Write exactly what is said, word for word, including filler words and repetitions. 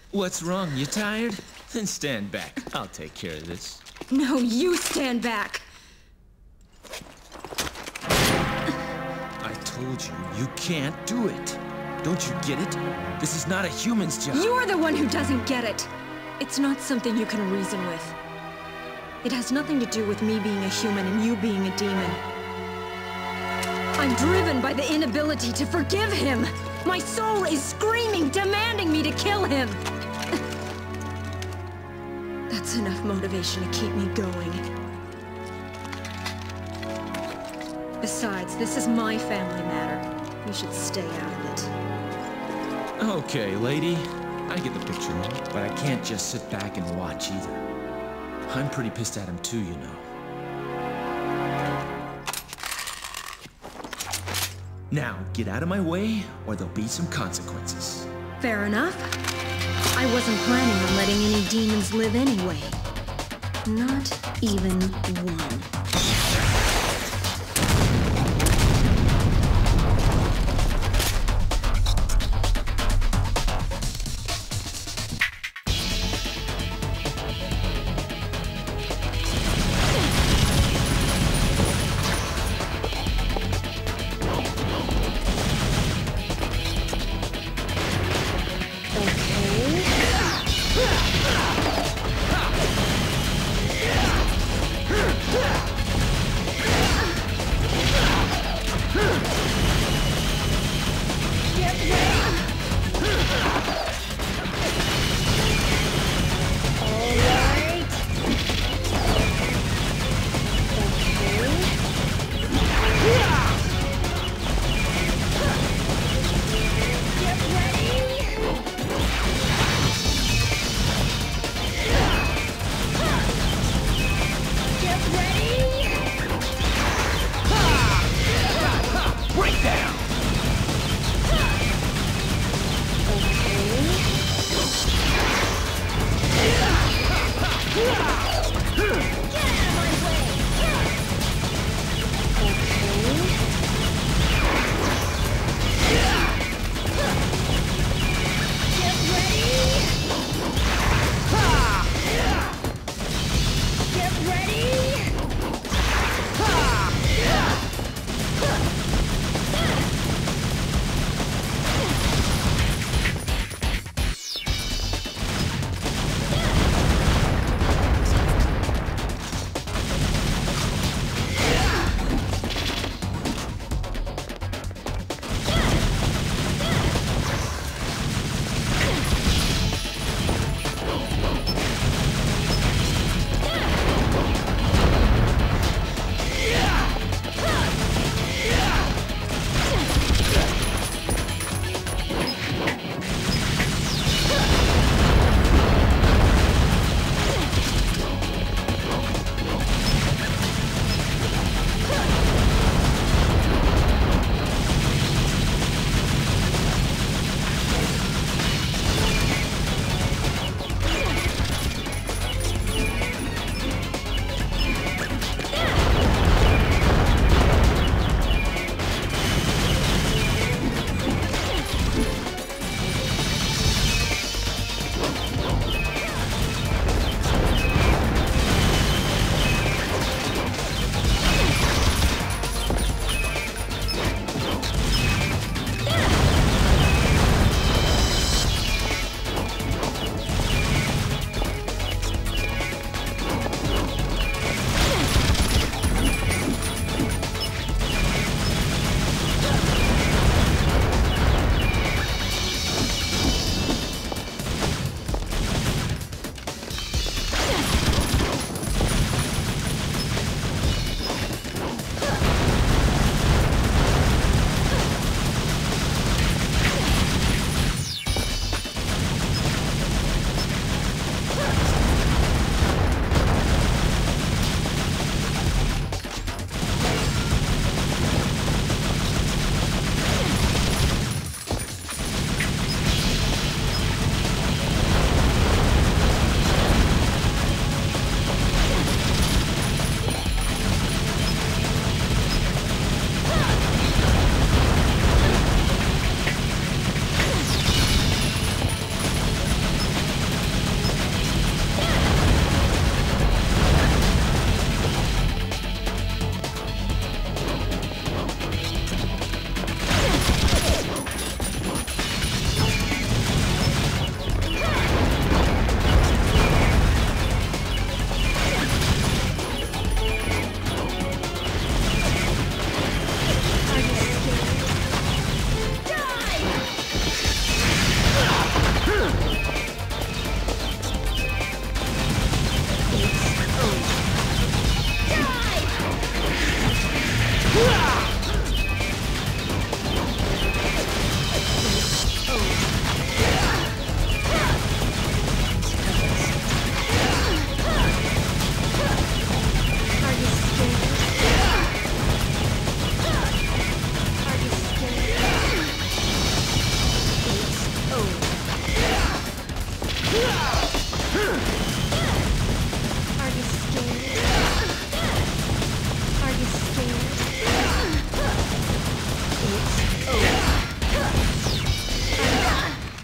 What's wrong? You tired? Then stand back. I'll take care of this. No, you stand back! I told you, you can't do it. Don't you get it? This is not a human's job. You're the one who doesn't get it! It's not something you can reason with. It has nothing to do with me being a human and you being a demon. I'm driven by the inability to forgive him! My soul is screaming, demanding me to kill him! That's enough motivation to keep me going. Besides, this is my family matter. You should stay out of it. Okay, lady. I get the picture, but I can't just sit back and watch either. I'm pretty pissed at him too, you know. Now, get out of my way, or there'll be some consequences. Fair enough. I wasn't planning on letting any demons live anyway. Not even one.